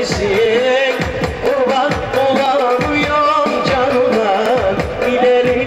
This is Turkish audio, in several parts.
misin? Kurban olamıyorum canına. İleri,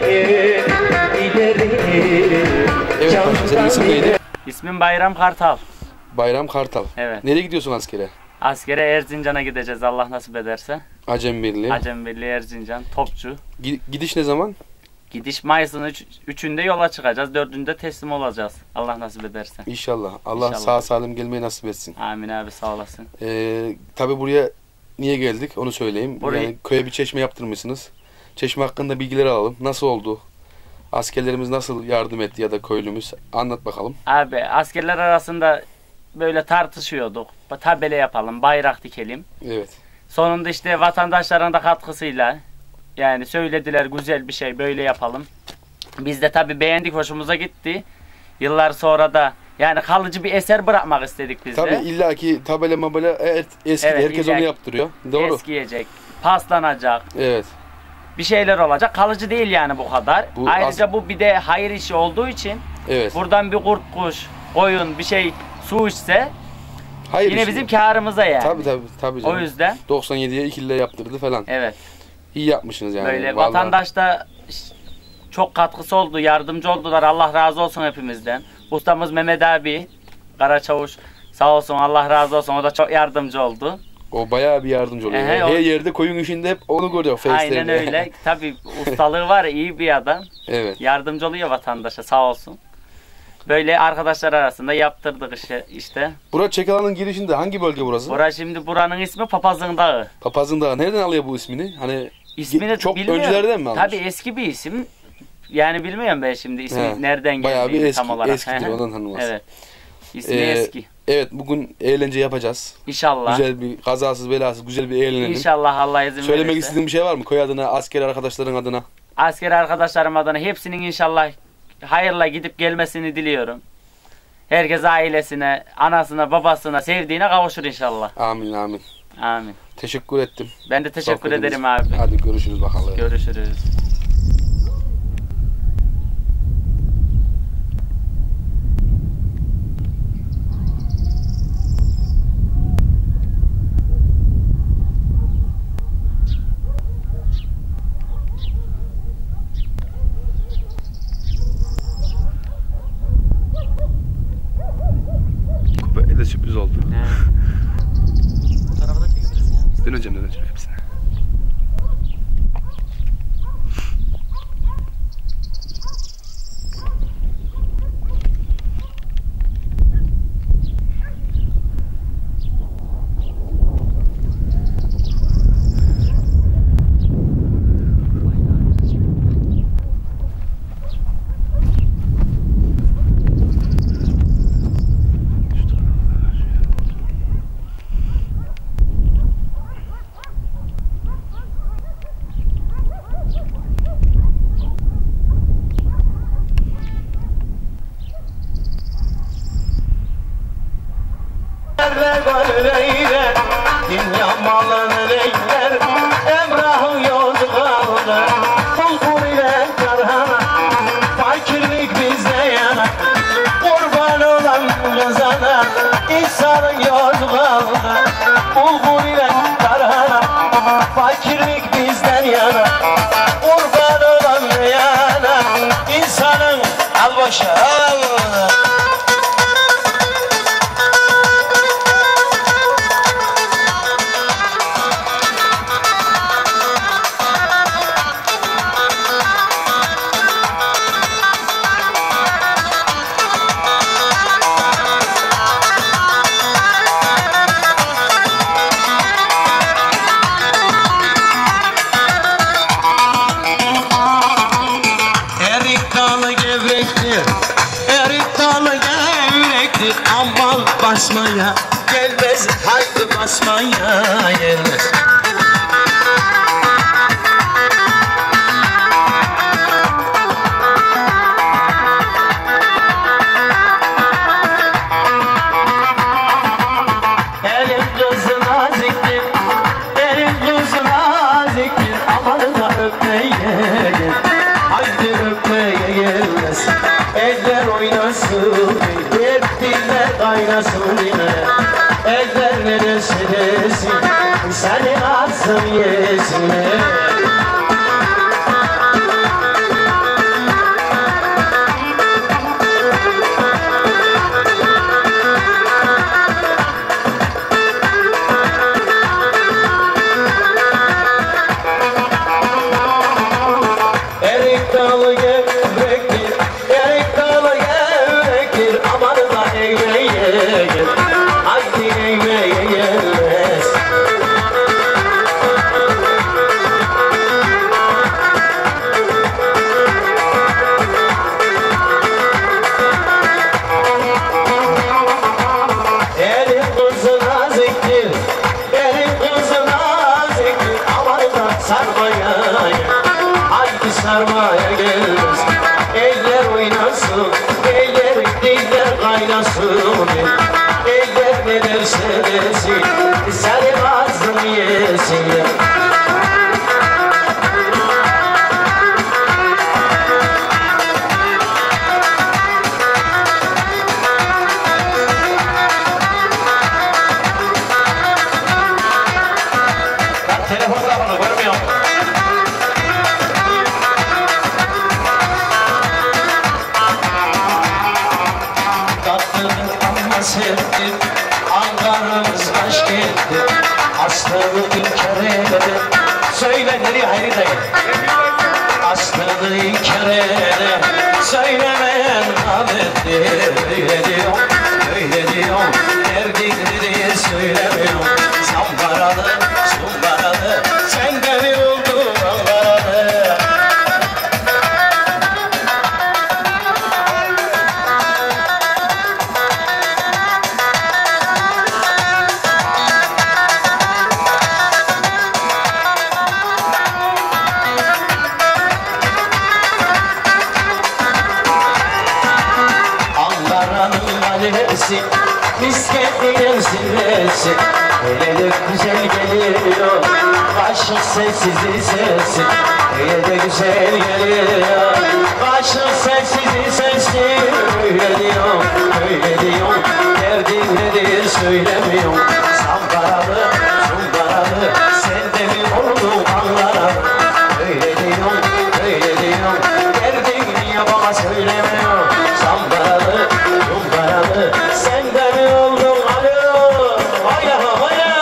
ileri. Evet paşam, senin isim neydi? İsmim Bayram Kartal. Bayram Kartal. Evet. Nereye gidiyorsun askere? Askere Erzincan'a gideceğiz Allah nasip ederse. Acem Birliği. Acem Birliği Erzincan, Topçu. Gidiş ne zaman? Gidiş Mayıs'ın 3'ünde yola çıkacağız, 4'ünde teslim olacağız. Allah nasip ederse. İnşallah. Allah İnşallah. sağ salim gelmeyi nasip etsin. Amin abi, sağ olasın. Tabi buraya niye geldik onu söyleyeyim. Buraya... Yani köye bir çeşme yaptırmışsınız. Çeşme hakkında bilgiler alalım. Nasıl oldu? Askerlerimiz nasıl yardım etti ya da köylümüz? Anlat bakalım. Abi askerler arasında böyle tartışıyorduk. Tabela yapalım, bayrak dikelim. Evet. Sonunda işte vatandaşların da katkısıyla yani söylediler güzel bir şey böyle yapalım. Biz de tabii beğendik, hoşumuza gitti. Yıllar sonra da yani kalıcı bir eser bırakmak istedik biz de. Tabii illaki tabela mabela eski, Evet, herkes onu yaptırıyor. Doğru. Eskiyecek, paslanacak. Evet. Bir şeyler olacak. Kalıcı değil yani bu kadar. Ayrıca bu bir de hayır işi olduğu için evet. Buradan bir kurt, kuş, koyun bir şey su içse hayır yine işi. bizim kârımıza yani. Tabii canım. O yüzden 97'ye 2'li yaptırdı falan. evet. İyi yapmışsınız yani. Böyle vallahi. vatandaş da çok katkısı oldu, yardımcı oldular. Allah razı olsun hepimizden. Ustamız Mehmet abi, Karaçavuş sağ olsun, Allah razı olsun. O da çok yardımcı oldu. O bayağı bir yardımcı oluyor. Her yerde koyun işinde hep onu görüyor. Aynen öyle. Tabii ustalığı var, iyi bir adam. Evet. Yardımcı oluyor vatandaşa sağ olsun. Böyle arkadaşlar arasında yaptırdık işte. Burası Çekalan'ın girişinde hangi bölge burası? Buranın ismi Papazın Dağı. Papazın Dağı. Nereden alıyor bu ismini? Hani İsmini çok bilmiyorum. öncelerden mi almış? Tabii eski bir isim. Yani bilmiyorum ben şimdi ismi nereden bayağı geldiğini bir tam olarak. eskidir ondan tanımaz. Evet. İsmi eski. Evet bugün eğlence yapacağız. İnşallah. Güzel bir kazasız belasız güzel bir eğlenelim. İnşallah Allah izin verirse. Söylemek istediğin bir şey var mı? Köy adına, asker arkadaşların adına. Asker arkadaşlarım adına hepsinin inşallah hayırla gidip gelmesini diliyorum. Herkes ailesine, anasına, babasına, sevdiğine kavuşur inşallah. Amin amin. Amin. Teşekkür ettim. Ben de teşekkür Sohbetiniz. ederim abi. Hadi görüşürüz bakalım. Görüşürüz. Kupaya da sürpriz oldu. Bu tarafa da çekebilirsin ya. Döneceğim hepsine. Dünya malını reyler, Emrah'ın yolcu kaldı. Bulgur ile karhana, fakirlik bizde yana. Kurban olan kızana, İsa'nın yolcu kaldı. Bulgur ile karhana, fakirlik bizden yana. Kurban olan yana, İsa'nın al başa al. Aman basmaya gelmez, haydi basmaya gelmez. Elin kızı naziktir, elin kızı naziktir. Aman da öpmeye gel, haydi öpmeye gelmez. Eller oynasın, diller kaynasın yine. Eller neresi desin, seni atsın yesinler. Erik dalı gevrektir, erik dalı gevrektir, aman da eğmeye gel, haydi eğmeye gelmez. Erik kızı naziktir, erik kızı naziktir, aman da sarmaya gel. Haydi sarmaya gelmez. Eller oynasın, eller diller kaynasın. Eller ne derse desin, seni ağzını yesinler. Bak telefon kapalı, görmüyor musun? Sevdim, Ankara'mız aşk etti, Aslanı inkar ede, söyle nereye hayri dayı? Aslanı inkar ede, söylemeyen Ahmet'ti, öyle diyor, öyle diyor, derdini diye söylemiyor, zambaralı, zumbaralı, sen de mi oldun Ankaralı? Valisi, misketliğin zirvesi, hele de güzel geliyor, başın sessiz sesi, hele de güzel geliyor, başın sessiz sesi, öyle diyor, öyle diyor, derdin nedir söylemiyor, zambaralı, zumbaralı, sen de mi oldun Ankaralı, öyle diyor, öyle diyor, derdin niye bana söylemiyor, zambaralı, zumbaralı, sen de mi oldun alo, vaya vaya.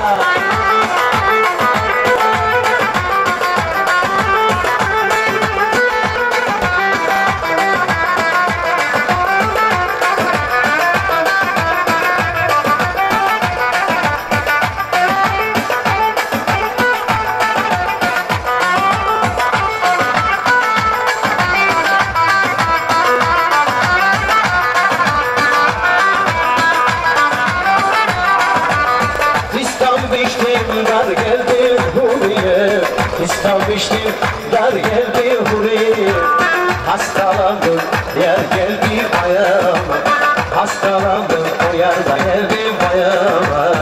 Dar geldi buraya, İstanbul'da dar geldi buraya, hastalandım yer geldi ayağıma, hastalandım o yarda geldi ayağıma.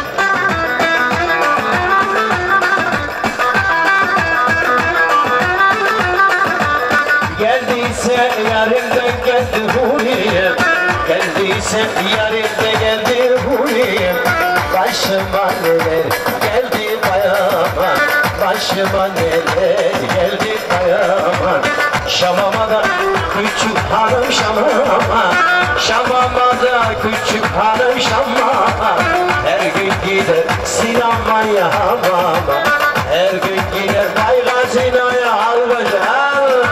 Geldiyse yarimden geldi buraya, geldiyse yarimden geldi buraya, başıma neler geldi ayağıma, başıma neler geldi ayağıma. Şamama da küçük hanım Şamama, Şamama da küçük hanım Şamama, her gün gider sinemaya hamama, her gün gider Baygazino'ya halvaca.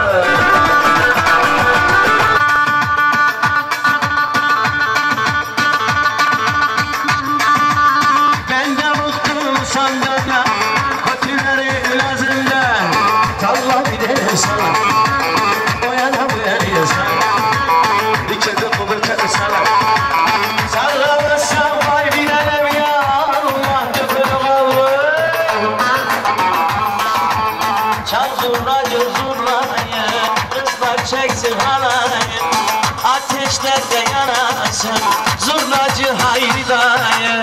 Sana, o yana bu yana sana, bir kere kıvırcak sana. Sallamazsan vay bilelim ya, Allah tıpını kalır. Çal zurnacı zurnayı, kızlar çeksin halayı, ateşlerde yanasın, zurnacı hayri dayı.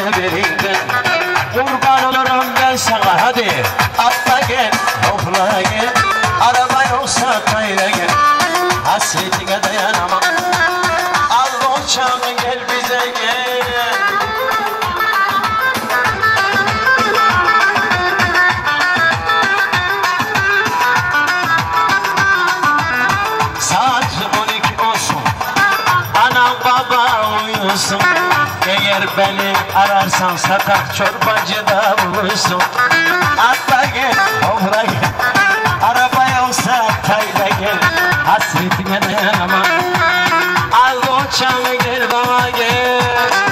birinden. Kurban olurum ben sana hadi atla gel hopla gel. Araba yoksa kayra gel, hasretine dayanamam. Al uçağı gel bize gel. Saat 12 olsun, anam baba uyusun. Eğer beni ararsan sakat çorbacıda bulursun. Atla gel, hopla gel, araba yoksa tayla gel, hasretine dayanamam. Al uçağını gel bana gel.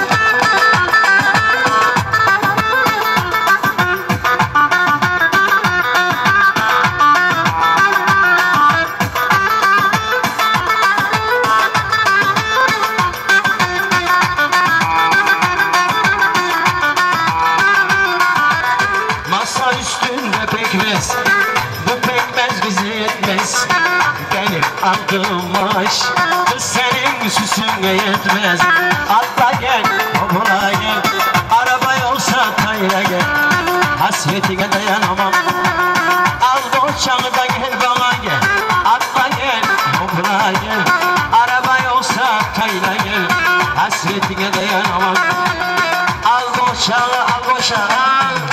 Masa üstünde pekmez, bu pekmez bize yetmez. Benim aldığım maaş, kız senin süsüne yetmez. Atla gel, hopla gel, araba yoksa kayra gel, hasretine dayanamam. Al uçağı da gel bana gel, atla gel, hopla gel, araba yoksa kayra gel, hasretine dayanamam. Al uçağı, al uçağı.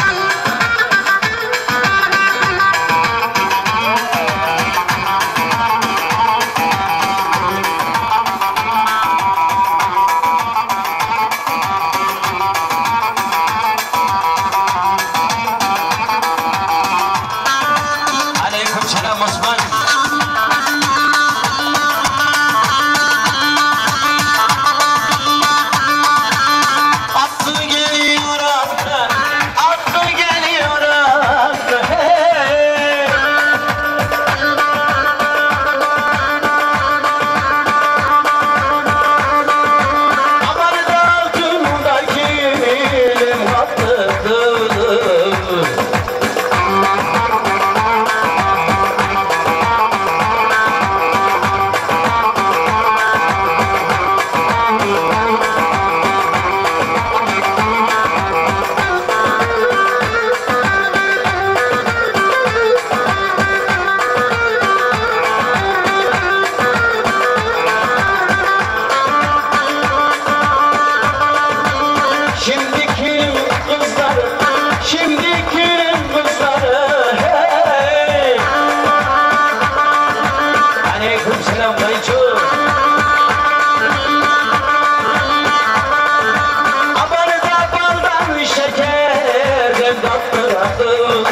Aleykümselam Osman. Atlı geliyor atlı, atlı geliyor atlı. Hey. Aman da altındaki elim atlıdır. Şimdiki kızları, şimdiki kızları. Hey. Aleykümselam dayıcığım. Aman da baldan şekerden tatlı tatlı.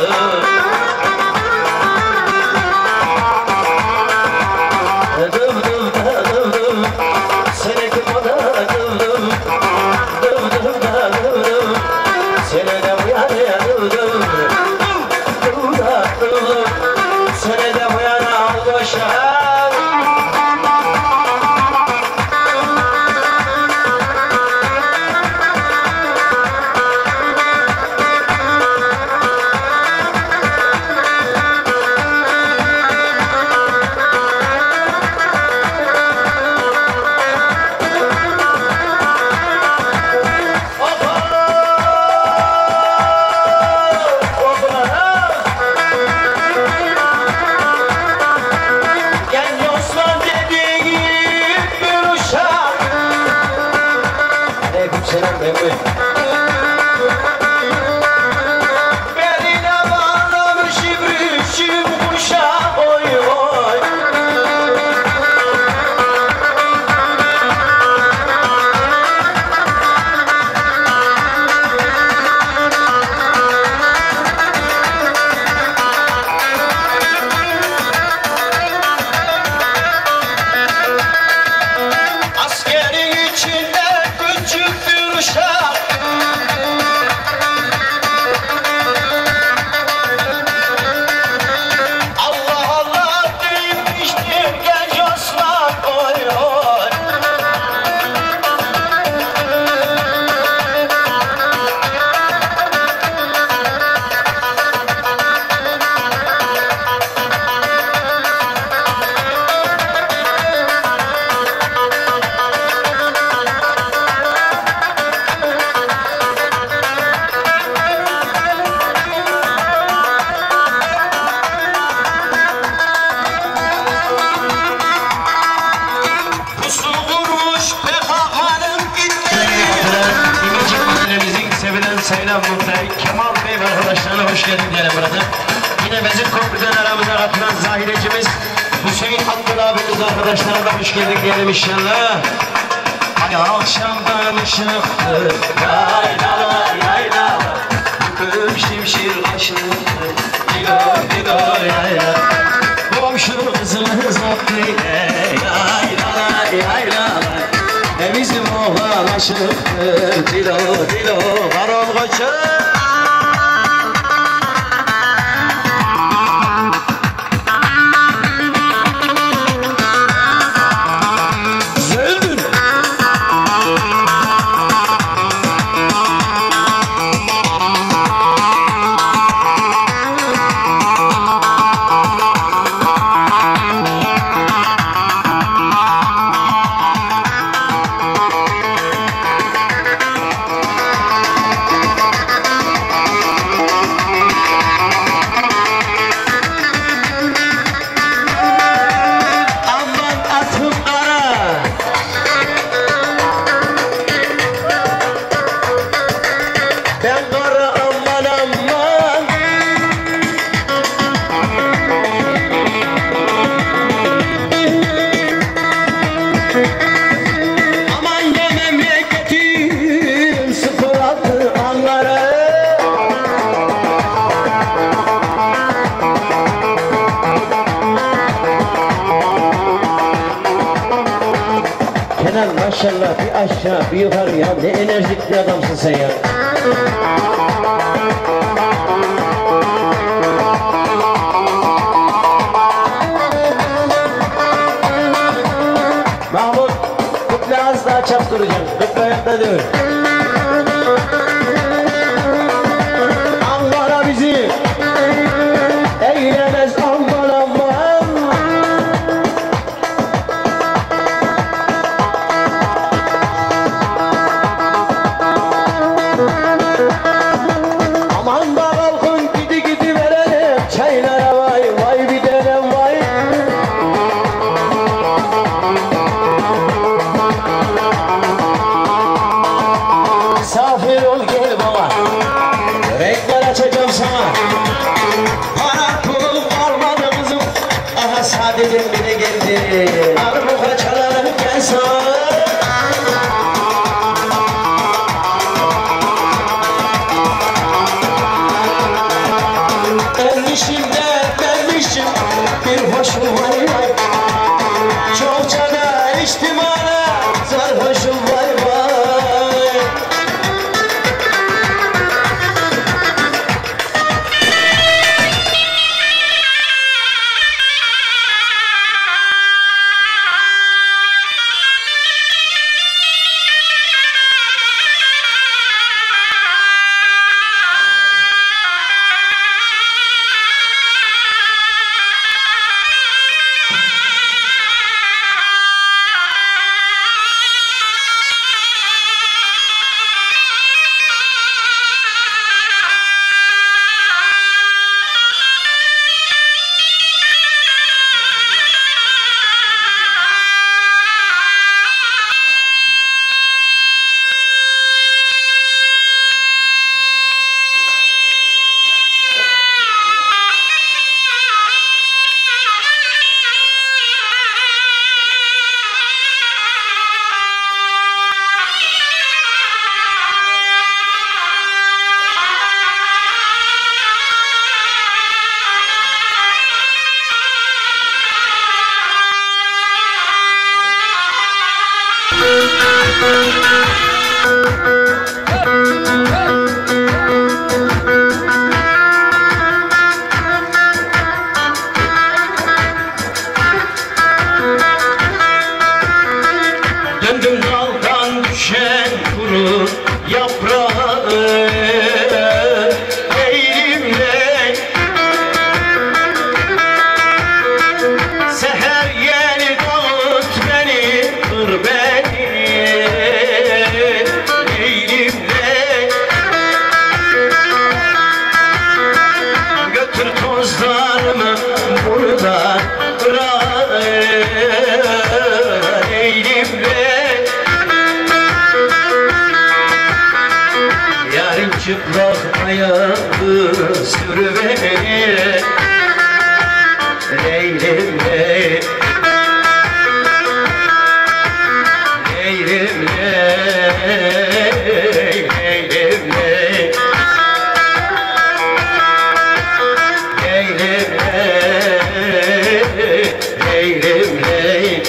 Dım dım da dım dım, sene kim o da dım dım. Dım dım da dım dım, sene de bu yana dım dım. Dım da dım dım, sene de bu yana al boşa. Yine muhtar Kemal Bey ve arkadaşlarına hoş geldin diyelim burada. Yine Vezir Köprü'den aramıza katılan zahirecimiz Hüseyin Abdül abimiz arkadaşlarına da hoş geldin diyelim inşallah. Hani akşamdan ışıktı, yaylalar yaylalar, Büküm şimşir kaşıktı, dido dido yaylalar. Komşu kızımız Abdü'yle, yaylalar yaylalar, bizim oğlan aşıktır, dido dido karol koçum. Maşallah bir aşağı bir yukarı ya, ne enerjik bir adamsın sen ya. Mahmut, kıble az daha çaptıracağım, kıble ayakta diyor. Ankara bizi eylemez aman aman. Aman da kalkın gidi gidi verelim çaylara, vay vay bir denem vay. Misafir ol gel bana, renkler açacağım sana. Para pulum kalmadı kızım, aha sadedim bile geldi. Armuka çalarım gel sana. Vermişim bir hoşum vay vay, çokça da içtim ana, sarhoşum vay vay. Döndüm daldan düşen kuru yaprağı, elimde seher yeni dağıt beni, kır beni. Elimde götür tozlarımı buradan bırak. Elimde çıplak ayağımı sürüverir Leylim ley Leylim ley Leylim ley Leylim ley Leylim ley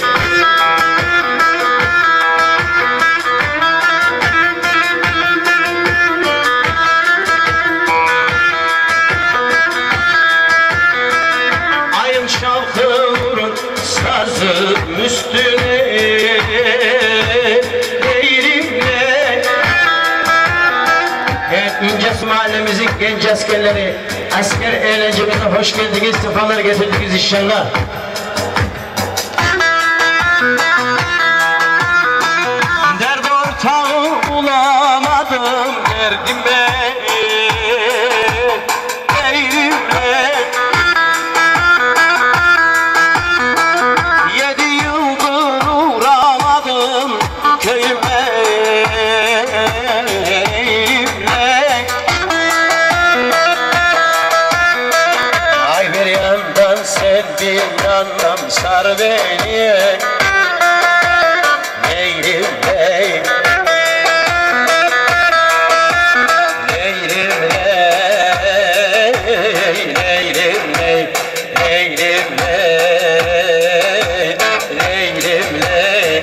Ayın şavkın sazım üstüne Leylimle Evet, İnces mahallemizin genç askerleri asker eğlencemize hoş geldiniz, sefalar getirdiniz inşallah. Dert ortağı bulamadım derdime Leylimle 7 yıldır uğramadım köyüme Leylimle Ay bir yandan sen bir yandan sar beni Leylim ley Leylim ley Leylim ley Leylim ley Leylim ley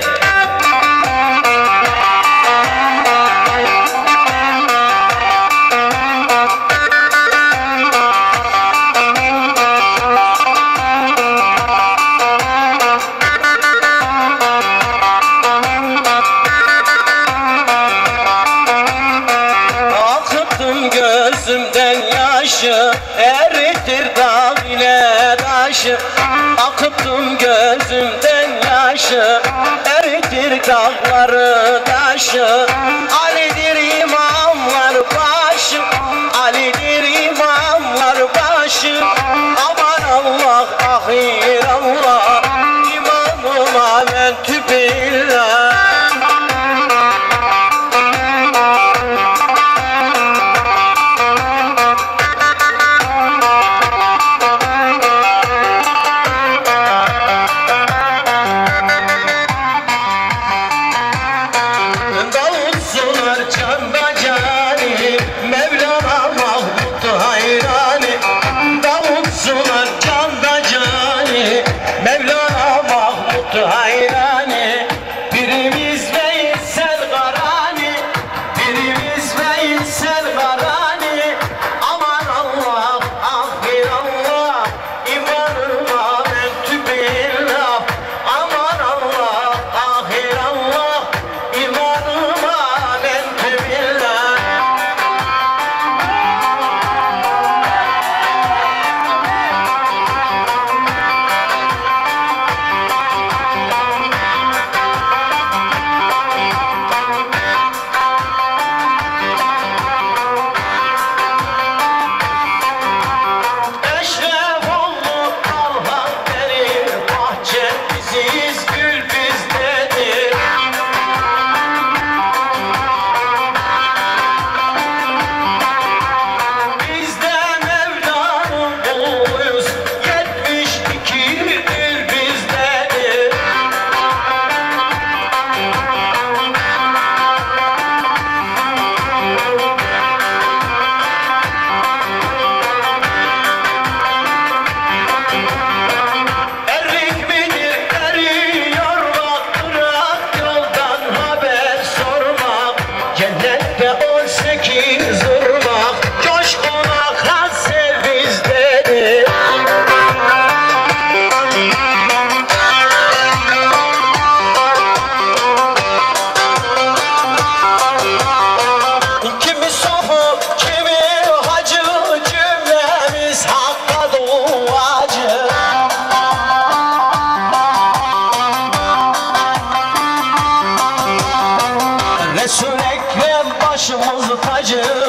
Akıttım gözümden yaşı eritir dağ ile taşı Akıttım gözümden yaşı eritir dağları taşı Ali'dir imamlar başı Ali'dir imamlar başı Aman Allah ahir Allah İmamıma mentüb billah Davutsular canda cani Mevlana Mahmut hayrani Davutsular canda cani Mevlana Mahmut hayrani Birimiz Veysel Garani Birimiz Veysel Garani Aman Allah ahir Allah İmanıma mentüb billah Aman Allah ahir Allah İmanıma mentüb billah Eşref oldu Allah verir Bahçe biziz gül bizdedir Biz de Mevla'nın kuluyuz 72 gül bizdedir Erik midir eriyor bak bırak yoldan haber sormak Cennette 18 ırmak coşkuna hasret bizdedir Kimi sofu kimi hacı cümlemiz hakka duacı Resul-i Ekrem başımız tacı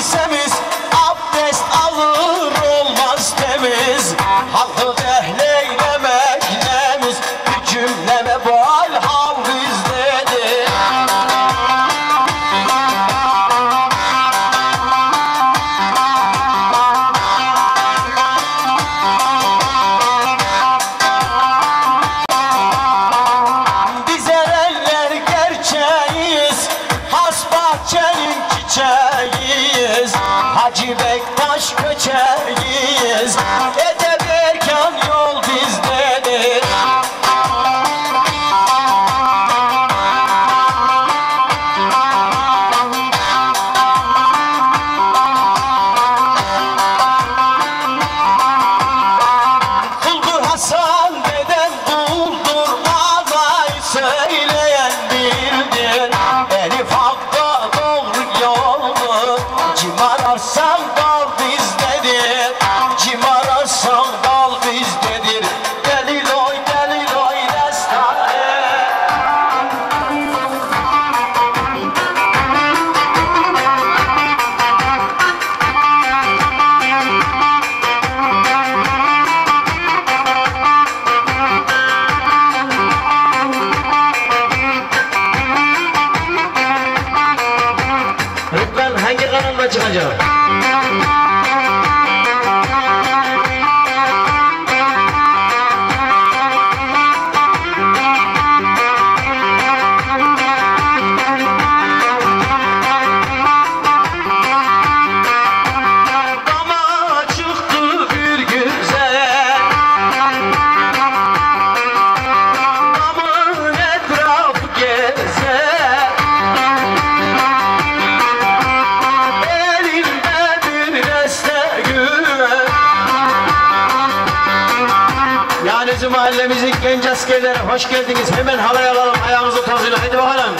girsemiz abdest alır olmaz temiz. Halkı dehleylemek nemiz, hükümleme bal hal bizdedir. Biz erenler gerçeğiz, has bahçenin çiçeğiyiz. Hacı Bektaş köçeğiz, edep erkan yol bizdedir. Kuldur Hasan deden buldur, ağzayı söyleyen bildir. Elif hakta doğru yoldur, kim ararsan dal bizdedir. Kim ararsan dal bizdedir. Deliloy deliloy destane. Rıdvan hangi kanalda çıkacak? Dama çıktı bir güzel, damın etrafı gezer. Elinde bir deste gül. Yani bizim mahallemizin genç askerlere hoş geldiniz. Hemen halay alalım ayağımızı tozuyla. Hadi bakalım.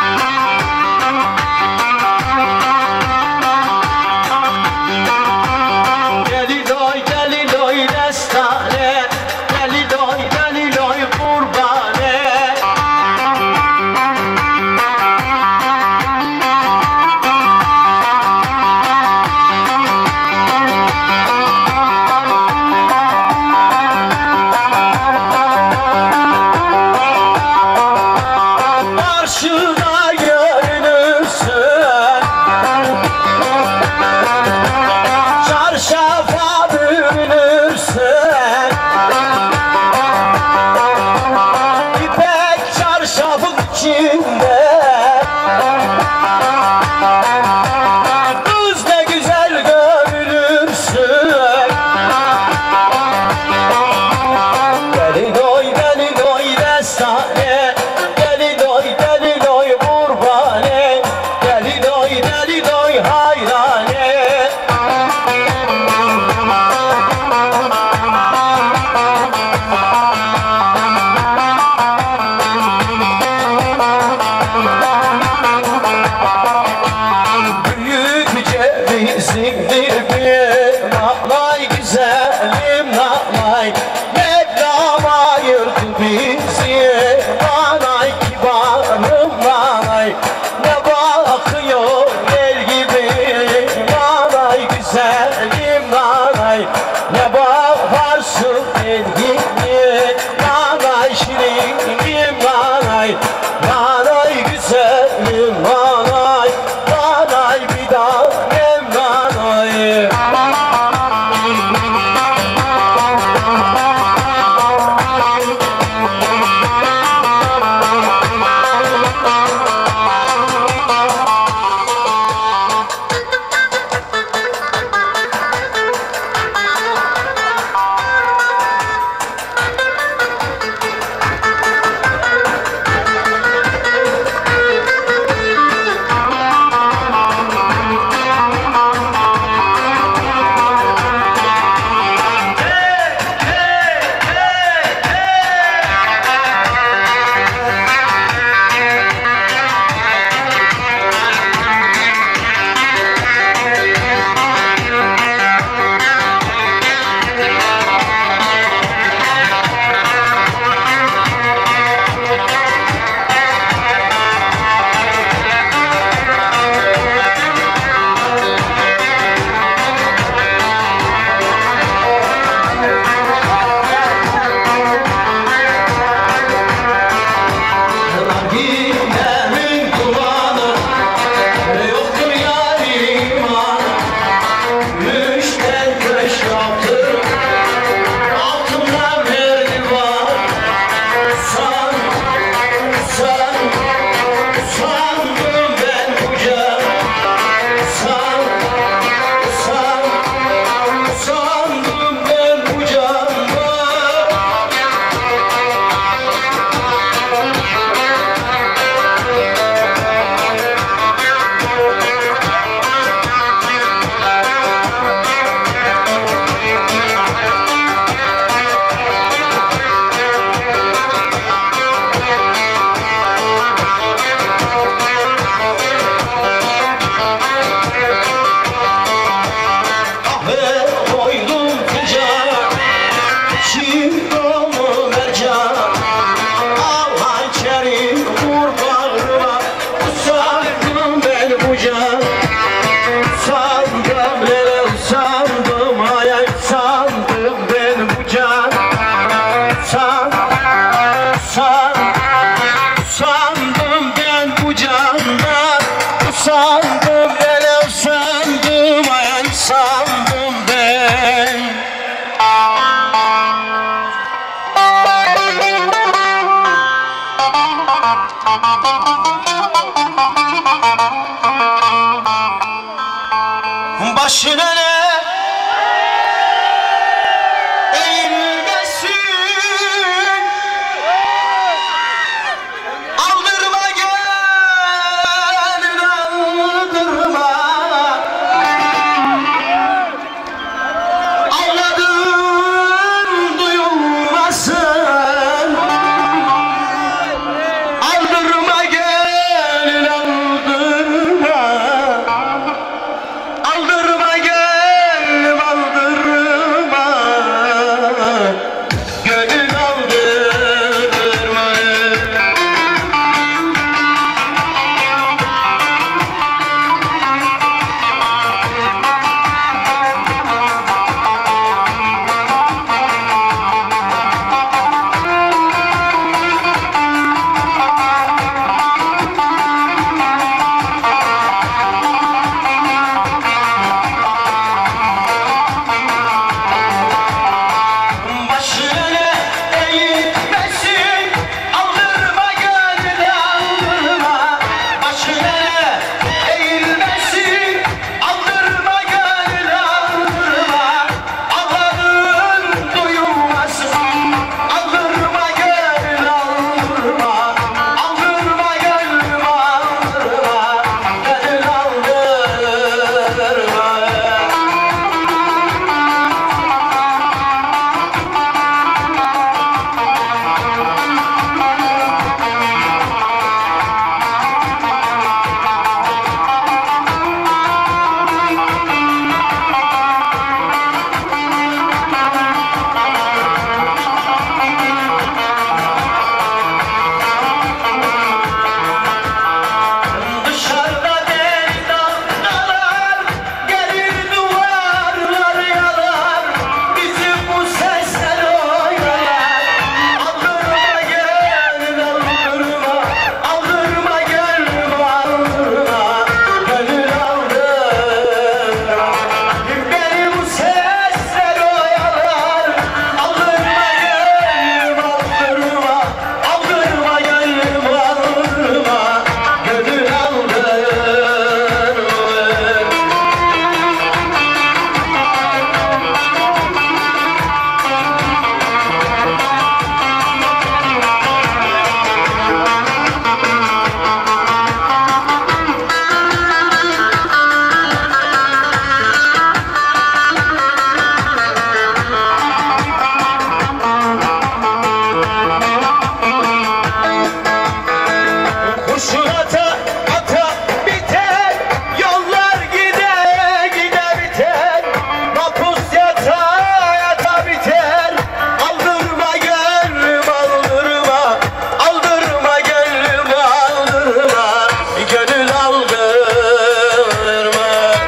Deliloy deliloy destane, deliloy deliloy kurbane. Karşıda görünürsün, çarşafa bürünürsün. İpek çarşafın içinde kız ne güzel görünürsün. Deliloy deliloy destane, deliloy deliloy kurbane, deliloy deliloy hayrane. Büyük cevizimdir bir nalay güzelim nalay. Mevlam ayırdı bizi, nanay kibarım nanay. Ne bakıyor el gibi, nanay güzelim nanay. Ne bakarsın el gibi, nanay şirinim nanay. Nanay güzelim nanay, nanay bir tanem nanay. başına ne eğilmesin. Aldırma gelin aldırma, ağladın duyulmasın. Aldırma gelin aldırma, aldırma gelin aldırma, gönül aldırma. Başını eğitmesin, aldırma gönül aldırma. Başını eğilmesin, aldırma gönül aldırma. Ağladın duyulmasın, aldırma gönül aldırma. Aldırma gönül aldırma, gönül aldırma. Dışarıda deli dalgalar, gelir duvarlar yalar, bizi bu sesler oyalar. Aldırma gönül aldırma, aldırma gönül aldırma, gönül aldırma. Beni bu sesler oyalar, aldırma gönül aldırma, aldırma gönül aldırma, gönül aldırma. Kurşun ata ata biter, yollar gide gide biter. Mahpus yata yata biter. Aldırma gönlüm aldırma, aldırma gönlüm aldırma, gönül aldırma.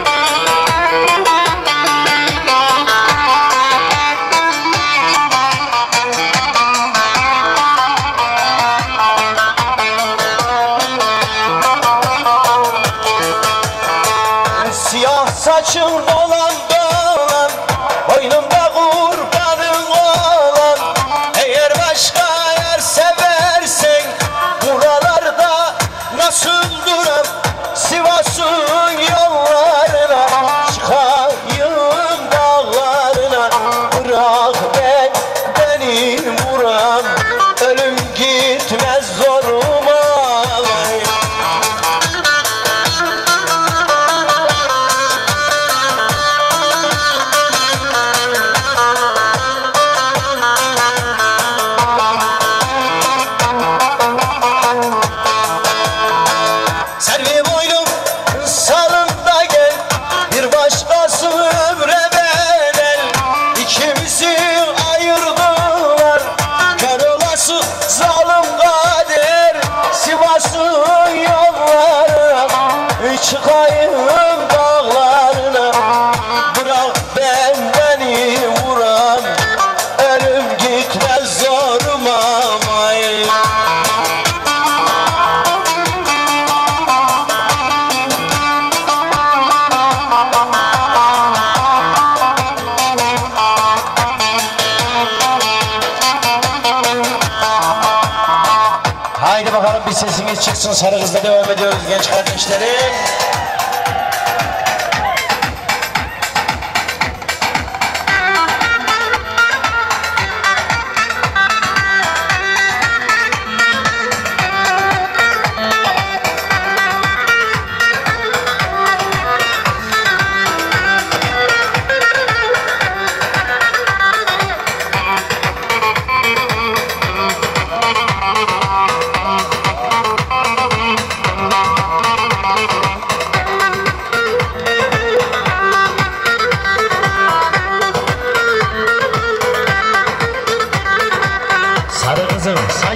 Siyah saçın dolan dolan, boynumda kurbanın olan. Eğer başka yer seversen, buralarda nasıl duram? Sivas'ın yollarına, çıkayım dağlarına. Bırak beni vuram, ölüm gitmez zoruma. Servi boylum salında gel, bir başkası ömre bedel. İkimizi ayırdılar, kör olası zalim kader. Sivas'ın yollarına, çıkayım dağlarına. Bırak beni vuran, ölüm gitmez zoruma. Haydi bakalım bir sesiniz çıksın, sarı kızla devam ediyoruz genç kardeşlerim.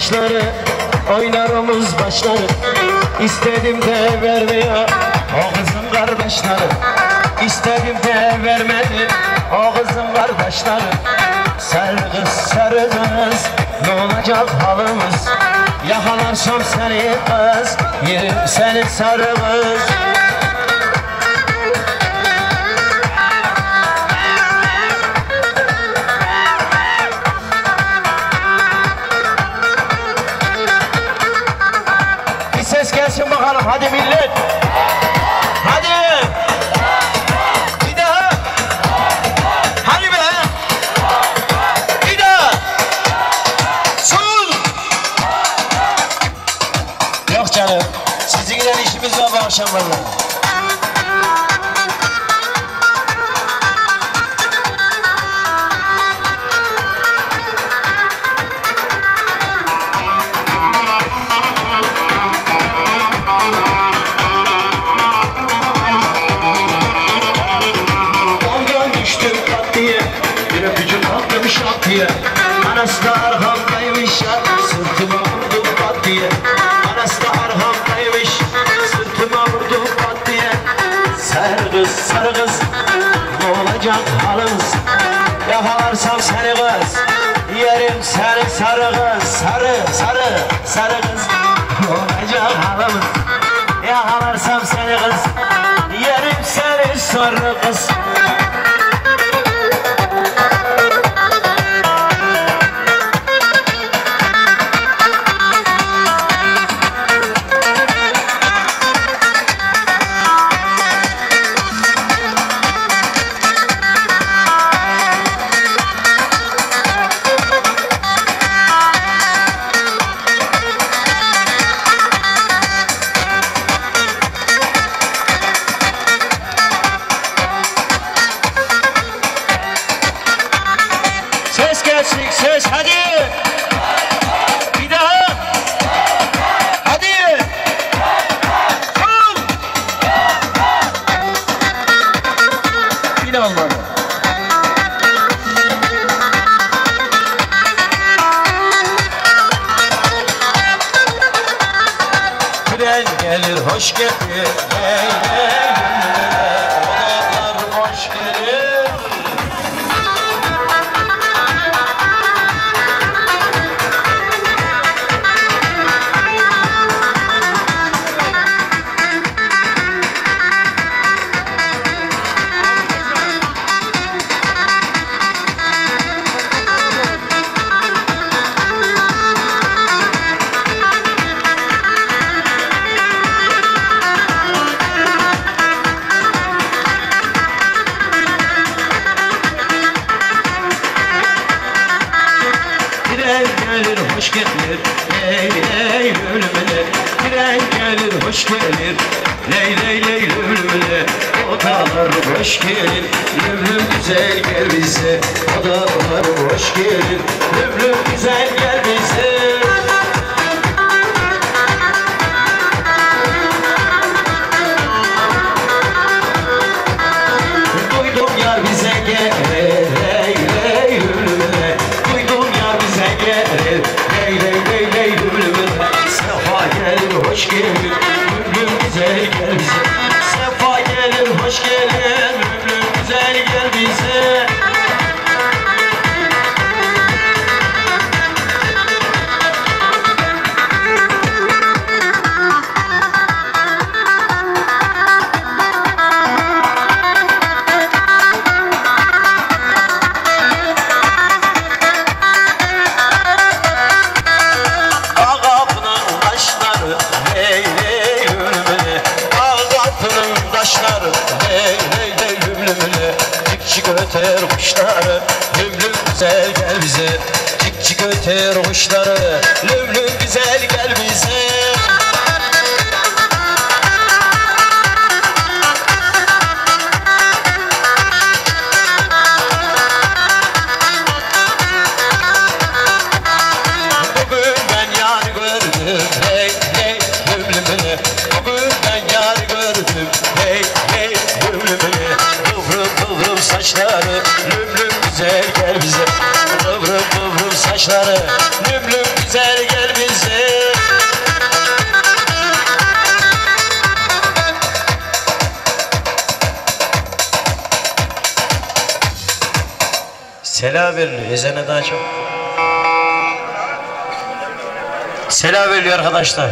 taşları, oynarımız başları. İstedim de vermiyor o kızın kardeşleri. İstedim de vermedi o kızın kardeşleri. Sarı kız, sarı kız, ne olacak halımız? Yakalarsam seni kız, yerim seni sarı kız. Bir ses gelsin bakalım, hadi millet. Hadi. Bir daha. Hadi be. Bir daha. Sul. Yok canım, sizinle işimiz var bu akşam vallahi. Anası da arhamdaymış, sırtıma vurdu pat diye. Anası da arhamdaymış, sırtıma vurdu pat diye. Sarı kız, sarı kız, ne olacak halımız? Yakalarsam seni kız, yerim seni sarı kız. Sarı, sarı, sarı kız, ne olacak halımız? Yakalarsam seni kız, yerim seni sarı kız. Ses hadi. Bir daha. Hadi. Kum. Yine olmadı. Tren gelir hoş gelir. Hey hey. Odalar hoş gelir. Hoş gelir, ley ley ölümüne. Tren gelir, hoş gelir, ley ley ley ölümüne. Odalar hoş gelir, lümlüm güzel gel bize. Odalar hoş gelir, lümlüm güzel gel bize. Duydum yar bize gel, ley ley ölümüne. Duydum yar bize gel. Ley ley ley ley lümlümüne. Sefa gelir hoş gelir, lümlüm güzel gel bize. Sefa gelir hoş gelir, lümlüm güzel gel bize. Öter kuşları, lümlüm güzel gel bize. Cik cik öter kuşları, lümlüm güzel gel bize. Bugün ben yar gördüm, hey hey lümlümüne. Bugün ben yar gördüm, hey hey lümlümüne. Kıvrım kıvrım saçları, lümlüm güzel gel bize. Kıvrım kıvrım saçları, lümlüm güzel gel bize. Selam veriliyor. Ezene daha çok. Selam veriliyor arkadaşlar.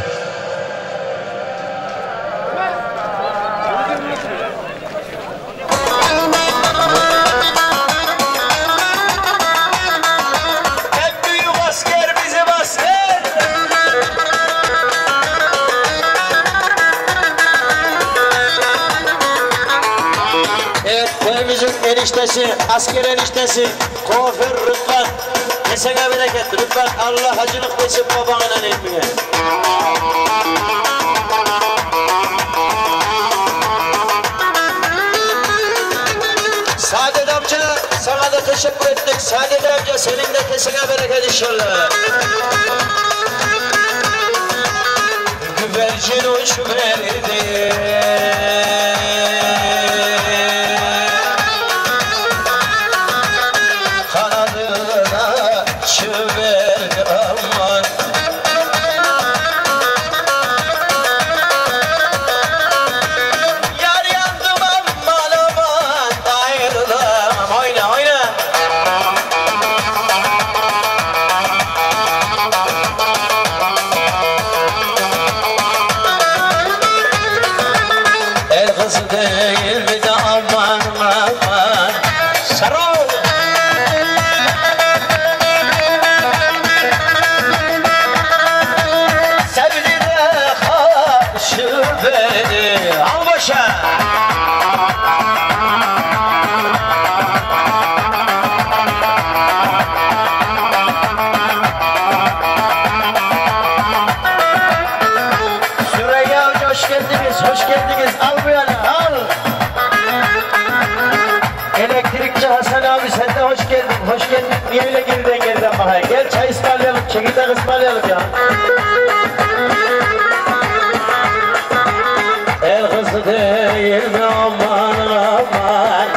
En büyük asker bizim asker. Evet, köyümüzün eniştesi, asker eniştesi, kuaför Rıdvan. Kesene bereket Rıdvan, Allah hacılık versin babanın ilmine. Saadet amca, sana da teşekkür ettik. Saadet amca, senin de kesene bereket inşallah. Güvercin uç verdi. Değil mi de aman aman sarıl. Sevdi de karşı beni al başa. Süreyya Hoca hoş geldiniz, hoş geldiniz. Al bu yana. Elektrikçi Hasan abi sen de hoş geldin. Hoş geldin. Niye öyle geriden bakayım? Gel çay ısmarlayalım. Çekirdek ısmarlayalım ya. El kızı değil mi aman aman.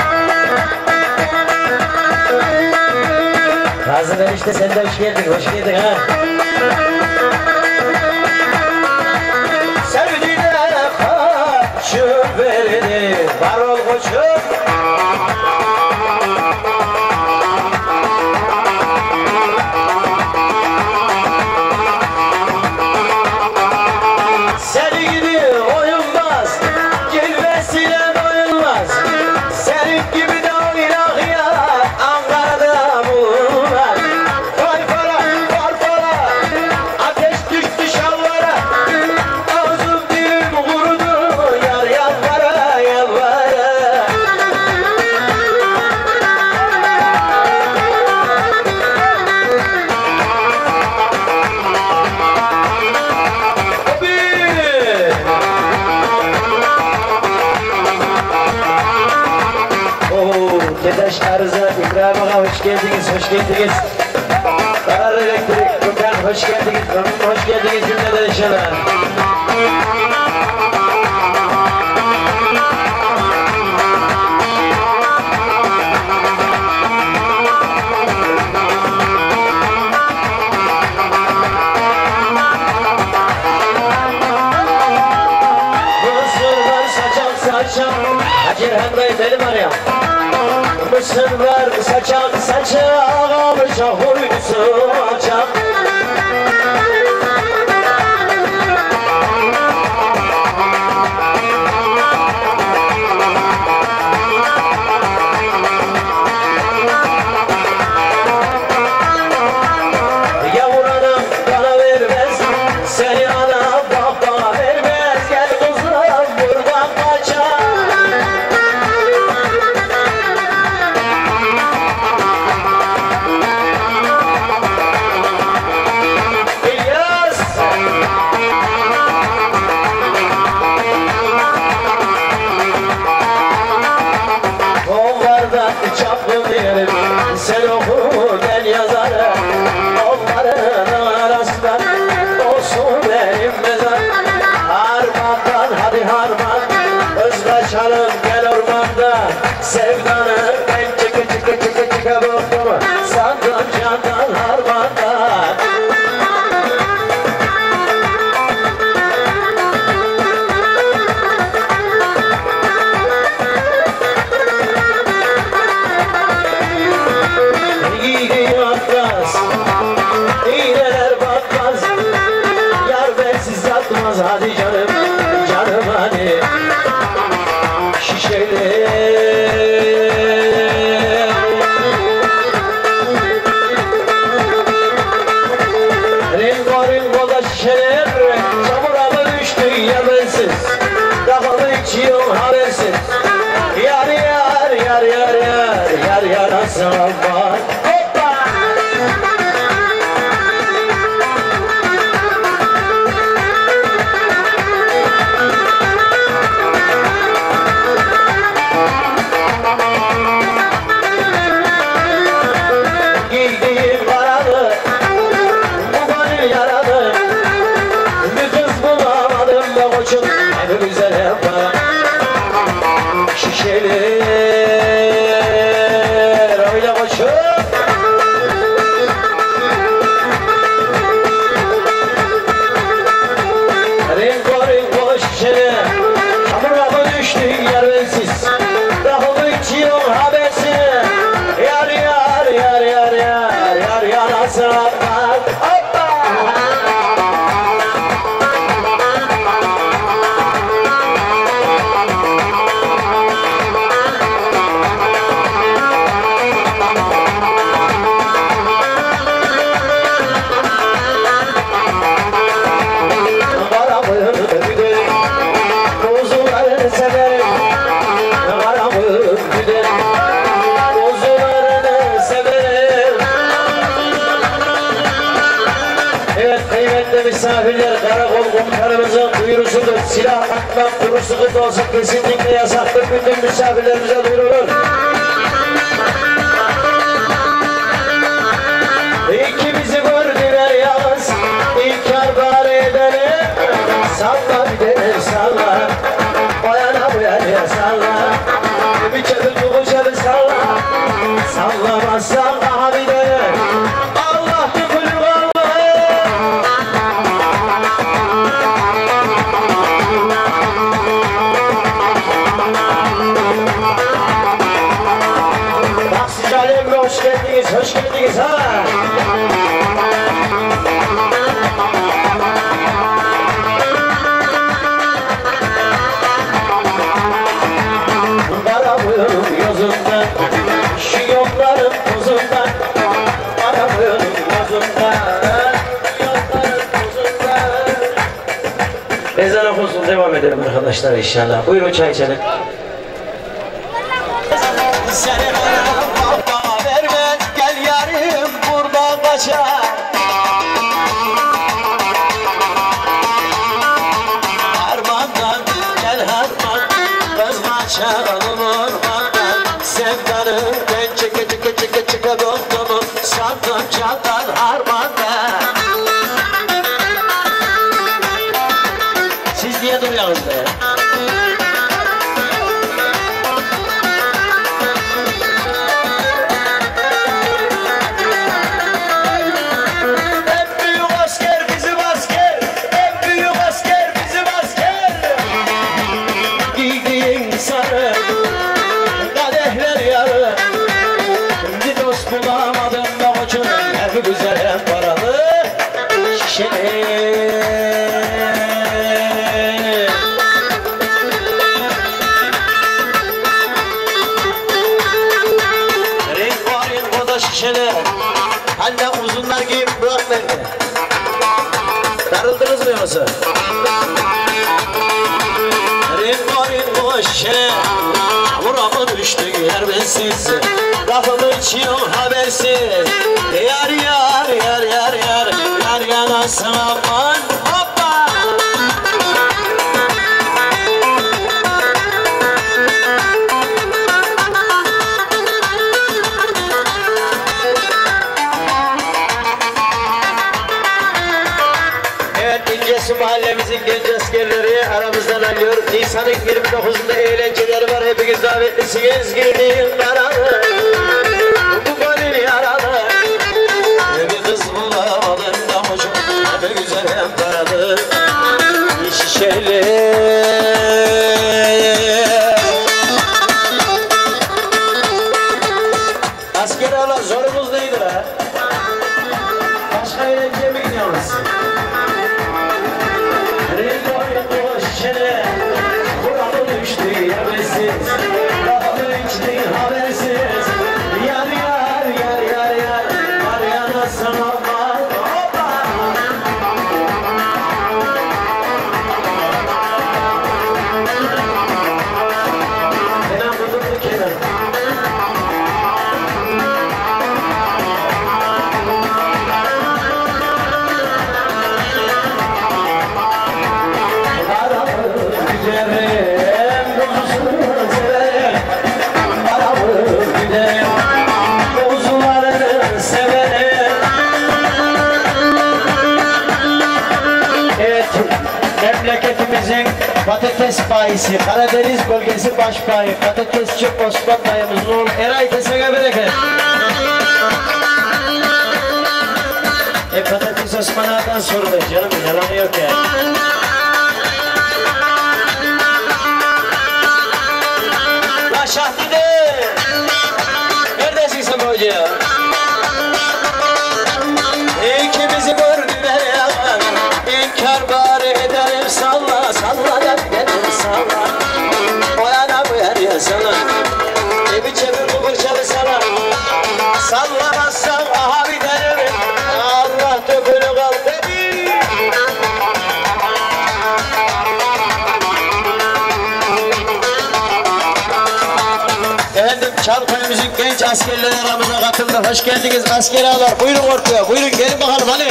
Kazım enişte sen de hoş geldin. Hoş geldin ha. Sevdiğine karşı verdi. Var ol koçum. Hoş geldiniz, hoş geldiniz. Karar Elektrik, Gökhan hoş geldiniz, hoş geldiniz cümleden inşallah. Mısırlar saçan, Hacı Hamda'yı benim arayam. Mısırlar saçan, ağamışa huylusu açan. Yavur anam bana vermez, seni ana baba vermez. Gel kızım buradan kaçan. zaman hoppa. Giydiğim paralı, bu gönül yaralı. Bir kız bulamadım da koçum, en güzel yapar. Şişeler öyle koçum. Ringo ringo şişeler, çamura düştün yer bensiz. Rahımı içiyor habersiz. Yar yar yar yar yar yar yanasın akar. Hoppa! Karamı güderim, kuzularını severim. Karamı güderim, kuzularını severim. Evet kıymetli misafirler, karakol komutanımızın duyurusudur. Silah atmak kurusu da olsa kesinlikle yasaktır. Bütün misafirlerimize duyurulur. İkimizi gördüler yalnız, İnkar bari edelim. Salla bir de salla, bayana bu yana salla. Bir kere bu kuşağı salla, sallamazsan daha bir de Allah kulü Allah. Taksici Alem'le hoş geldiniz ha. Aramıyorum gözümden, şu yolların tozundan. Aramıyorum gözümden, yolların tozundan. Ezan okunsun, devam edelim arkadaşlar inşallah. Buyurun çay içelim. Seni bana baba vermez, gel yarim burada kaçar. Harmandan gel harman, kızma çağalım ormandan. Sevdanım ben çıka doktomu, sandım candan harmandan. Siz niye duruyorsunuz be? Bulamadım da koçum, hem güzel hem paralı şişeler. Ringo da şişeler. Anne uzunlar giyip bırak beni. Darıldınız mı yoksa? Ringo şişeler. Vuramı düştü yer bensiz. Lafımı içiyor habersiz. Yar yar yar yar yar yar yanasın aman hoppa. Evet İncesu mahallemizin genç askerleri aramızdan alıyor. Nisan'ın 29'unda eğlenceleri var. Hepiniz davetlisiniz. Girdiğin karalı, bu gönül yaralı. Bir kız bulamadım da hocam, hem güzel hem paralı şişeler. Asker olan zorumuz neydi ha? Başka eğlenceye mi gidiyoruz? Ringo şişeler, buranın düştü yemesiz. Lafını içti habersiz. Yar yar yar yar yar yar yanasın aman hoppa. Kenan durdu Kenan. patates bayisi, Karadeniz bölgesi başbayı, patatesçi Osman dayımızın oğlu Eray kesene bereket. Patates Osman Ağa'dan sorulur canım, yalanı yok ya. La Şahdide! Neredesin sen hoca ya? İkimizi gördüler yalan, İnkar bari ederim salla, salla da gidelim salla. O yana bu yana sana, bir çevir bu fırçalı sana. Sallamazsan aha giderim, Allah dökülü kal dedi. Efendim Çarpay Müzik genç askerler aramıza katıldı. Hoş geldiniz asker ağalar. Buyurun ortaya, buyurun gelin bakalım hadi.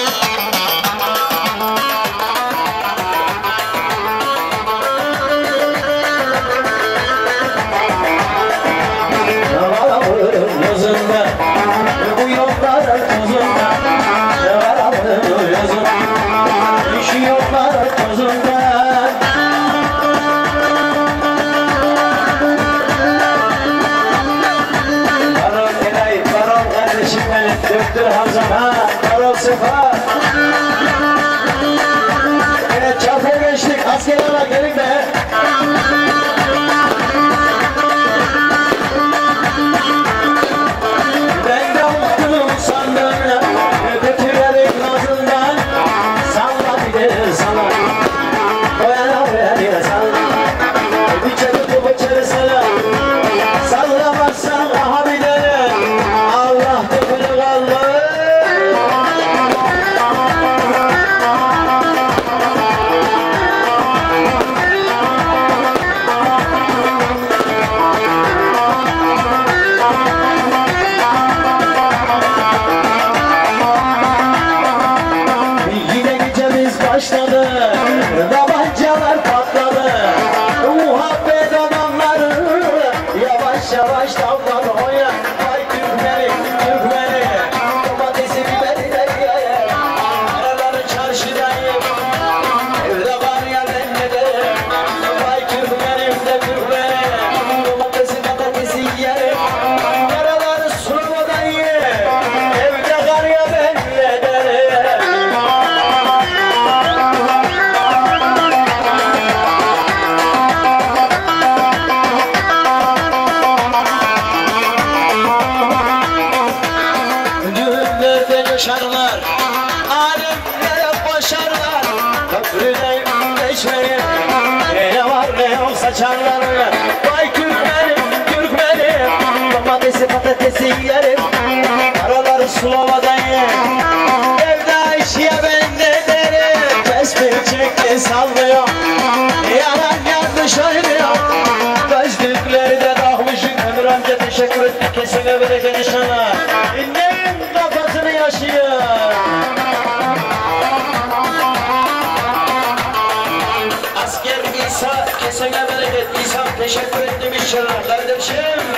Yazında, bu yolların tozunda, ne var adını yazında, şu yolların tozunda. Barol Eray, Barol kardeşim benim, Döktür Hamza'ma, Barol Sefa. Evet, çarpıya geçtik, askerler gelin be. Tabancalar patladı, muhabbet adamları yavaş yavaş davrandı. Oya, vay Türkleri, Türkleri, domatesi biberi de ye. Araları çarşıdayım, evde var ya bende de. Vay Türklerim de Türkleri, domatesi patatesi yerim. Araları sulamadan ye, evde var ya bende de. Yaşarlar, alemlere koşarlar, köprüden geçmeyin, ne var ne yok saçarlar. Vay Türkmenim, Türkmenim, domatesi patatesi yerim, araları sulamadan ye. Evde işe ben de derim, tespih çekti sallıyor, yalan yanlış oynuyor. Gözlükleri de takmışım, Ömür amca teşekkür ettik, kesene bereket inşallah. İnneyin kafasını yaşıyor. Asker İsa, kesene bereket. İsa teşekkür ettim inşallah kardeşim.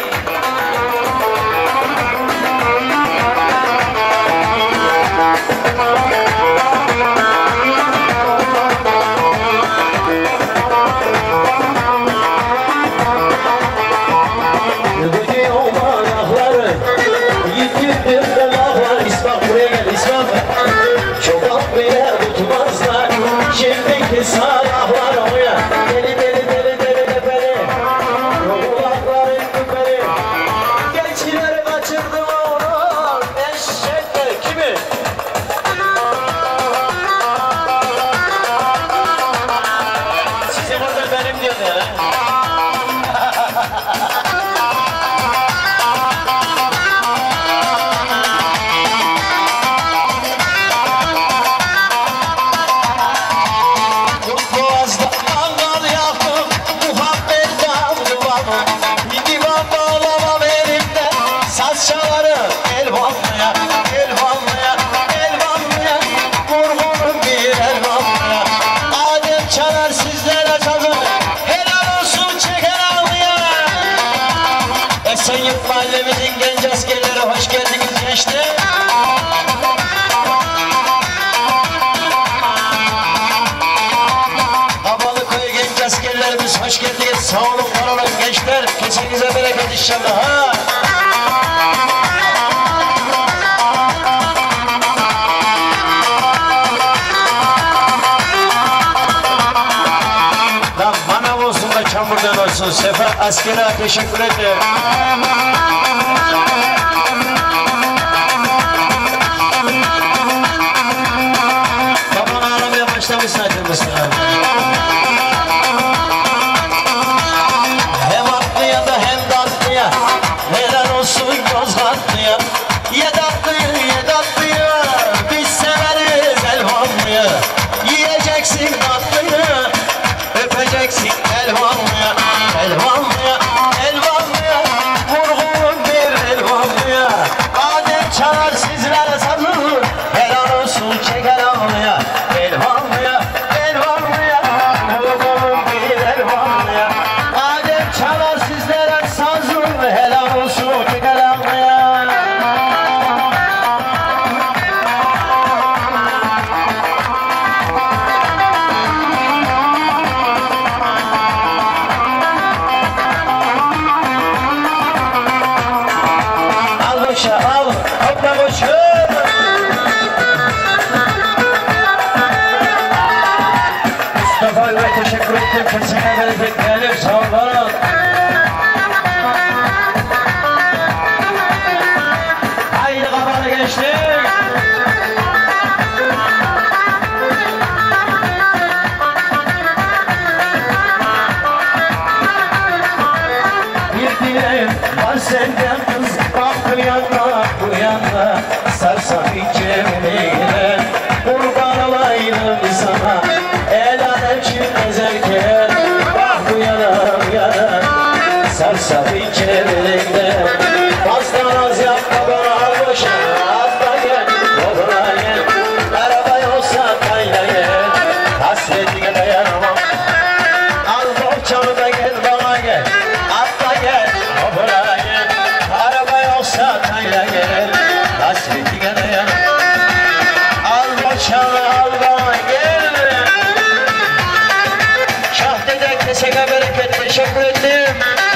Sarahlar oya, deli deli deli deli deli, kulakların küperi, gençleri kaçırdı oğlum, eşekler kimi? Size burada benim diyor ya. Sayın mahallemizin genç askerleri hoş geldiniz gençler. Havalıköy genç inşallah ha. Lan manav olsun da çamurdan olsun. Sefer askere teşekkür ederim. Baban ağlamaya başlamış zaten Mustafa. Hem atlıya da hem tatlıya, helal olsun Yozgatlıya. Ye tatlıyı ye tatlıyı, biz severiz elvanlıyı. Yiyeceksin tatlıyı, öpeceksin elvanlıya. Elvanlıya, elvanlıya, vurgun bir elvanlıya. Adem çalar sizlere sanır, helal olsun çeker ağlıya. Elvanlıya, elvanlıya, vurgun bir elvanlıya. Adem çalar sizlere sazır, helal olsun çeker ağlıya. Al boşa al, hopla boşa. Mustafa Bey teşekkür ettim. Kesene bereket verelim. Sağ olun. Haydi kapalı gençlik. Bir dileğim var senden kız. Bak bu yana bu yana, sarsa bir cemile. Kurban olayım sana, el alem çimezerken. Bak bu yana bu yana, sarsa bir cemile. Fazla naz yapma bana boşa, atla gel, yoluna gel. Araba yoksa kayla gel, hasretine dayanamam. Al bohçanı da gel bana gel, atla gel, yoluna gel. Araba yoksa kayla gel, hasretine dayanamam. Al bohçanı al bana gel. Şah dede kesene bereket teşekkür ettim.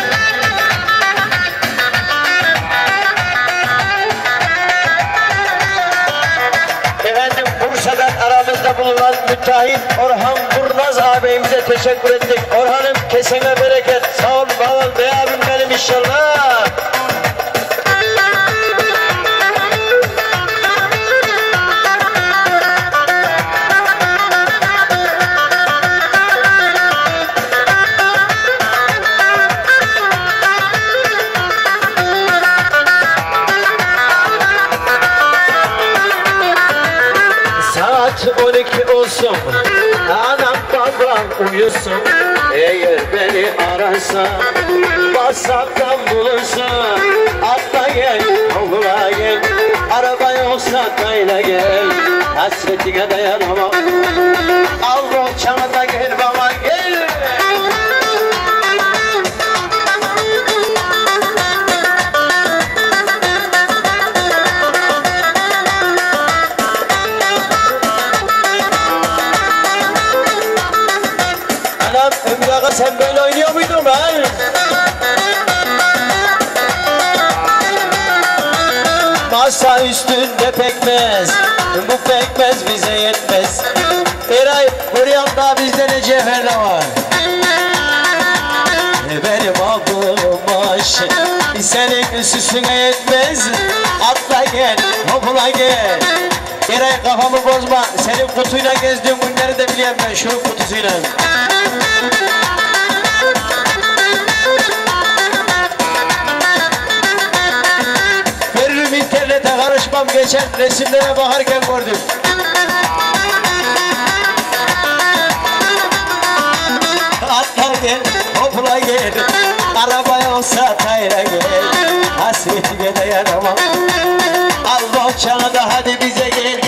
Efendim Bursa'dan aramızda bulunan müteahhit Orhan Kurnaz ağabeyimize teşekkür ettik. Orhan'ım kesene bereket. Sağ ol, var ol bey abim benim inşallah. Saat 12 olsun, anam babam uyusun. Eğer beni ararsa, WhatsApp'tan bulursa. Atla gel, oğula gel, araba yoksa kayla gel. Hasretine dayanamam, al bohçanı da gel bana gel. Anam Ömür Ağa sen böyle oynuyor muydun ben? Masa üstünde pekmez, bu pekmez bize yetmez. Eray buraya da bizde ne cevherle var. Benim aklım aşık, senin süsüne yetmez. Atla gel, hopla gel. Eray kafamı bozma, senin kutuyla gezdiğin günleri de biliyorum ben, şunun kutusuyla. Veririm internete karışmam, geçen resimlere bakarken gördüm. Atla gel, hopla gel, araba yoksa kayra gel. Hasretine dayanamam, al bohçanı da hadi bize gel.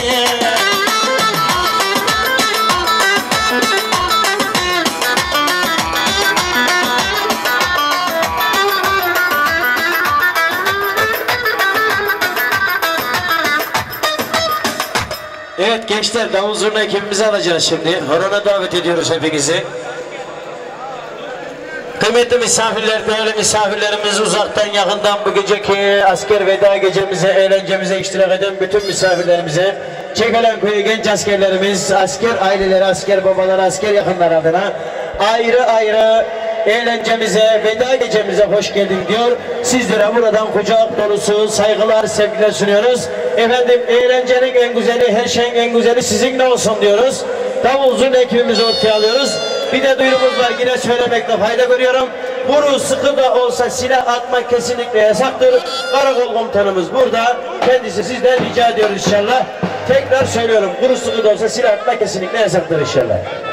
Evet gençler, davul zurna ekibimizi alacağız şimdi. Horona davet ediyoruz hepinizi. Kıymetli misafirler, değerli misafirlerimiz, uzaktan yakından bu geceki asker veda gecemize, eğlencemize iştirak eden bütün misafirlerimize, Çekalenköy'ü genç askerlerimiz, asker aileleri, asker babaları, asker yakınları adına ayrı ayrı eğlencemize, veda gecemize hoş geldin diyor. Sizlere buradan kucak dolusu saygılar, sevgiler sunuyoruz. Efendim, eğlencenin en güzeli, her şeyin en güzeli sizinle olsun diyoruz. Davul zurna ekibimizi ortaya alıyoruz. Bir de duyurumuz var, yine söylemekte fayda görüyorum. Vuru sıkı da olsa silah atmak kesinlikle yasaktır. Karakol komutanımız burada. Kendisi sizden rica ediyoruz inşallah. Tekrar söylüyorum, vuru sıkı da olsa silah atmak kesinlikle yasaktır inşallah.